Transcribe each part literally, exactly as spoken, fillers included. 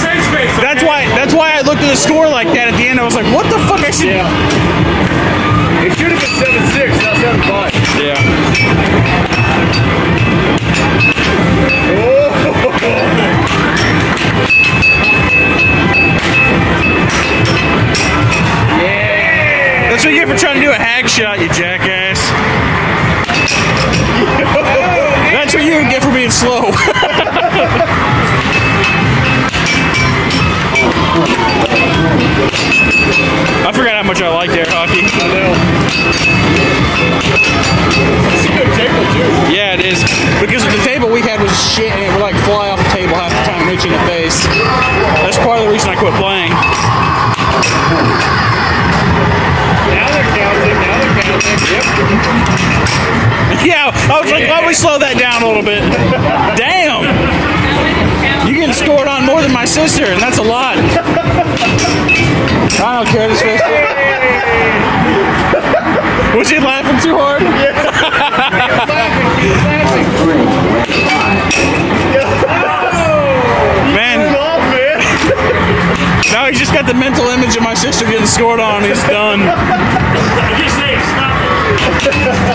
That's why. That's why I looked at the score like that at the end. I was like, "What the fuck?" I should. Yeah. It should have been seven six, not seven five. Yeah. Oh. Yeah. That's what you get for trying to do a hag shot, you jackass. That's what you get for being slow. I forgot how much I liked air hockey. I know. It's a good table too. Yeah, it is. Because the table we had was shit and it would like fly off the table half the time and hit you in the face. That's part of the reason I quit playing. Now they're counting, now they're counting. Yep. Yeah, I was like, why don't we slow that down a little bit? Damn! You getting scored on more than my sister, and that's a lot. I don't care this fist. Was she laughing too hard? Yeah. Man. Now he's just got the mental image of my sister getting scored on. He's done. He's safe. Stop it.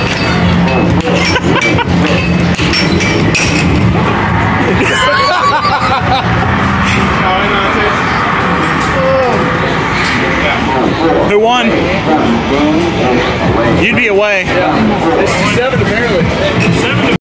Who won? You'd be away. Yeah. It's seven apparently. Seven.